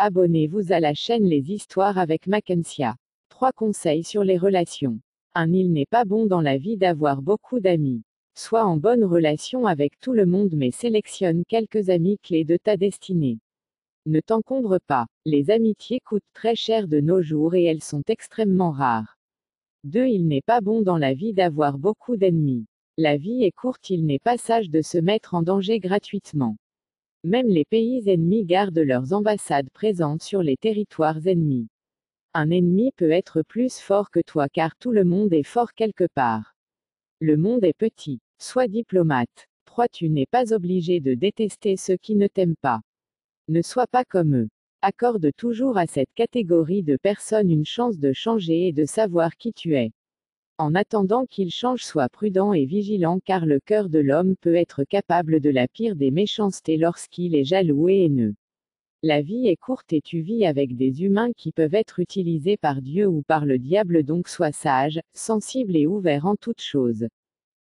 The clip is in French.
Abonnez-vous à la chaîne Les Histoires avec Mackensia. 3 conseils sur les relations. Il n'est pas bon dans la vie d'avoir beaucoup d'amis. Sois en bonne relation avec tout le monde mais sélectionne quelques amis clés de ta destinée. Ne t'encombre pas. Les amitiés coûtent très cher de nos jours et elles sont extrêmement rares. 2. Il n'est pas bon dans la vie d'avoir beaucoup d'ennemis. La vie est courte, il n'est pas sage de se mettre en danger gratuitement. Même les pays ennemis gardent leurs ambassades présentes sur les territoires ennemis. Un ennemi peut être plus fort que toi car tout le monde est fort quelque part. Le monde est petit. Sois diplomate. 3. Tu n'es pas obligé de détester ceux qui ne t'aiment pas. Ne sois pas comme eux. Accorde toujours à cette catégorie de personnes une chance de changer et de savoir qui tu es. En attendant qu'ils changent, sois prudent et vigilant car le cœur de l'homme peut être capable de la pire des méchancetés lorsqu'il est jaloux et haineux. La vie est courte et tu vis avec des humains qui peuvent être utilisés par Dieu ou par le diable, donc sois sage, sensible et ouvert en toutes choses.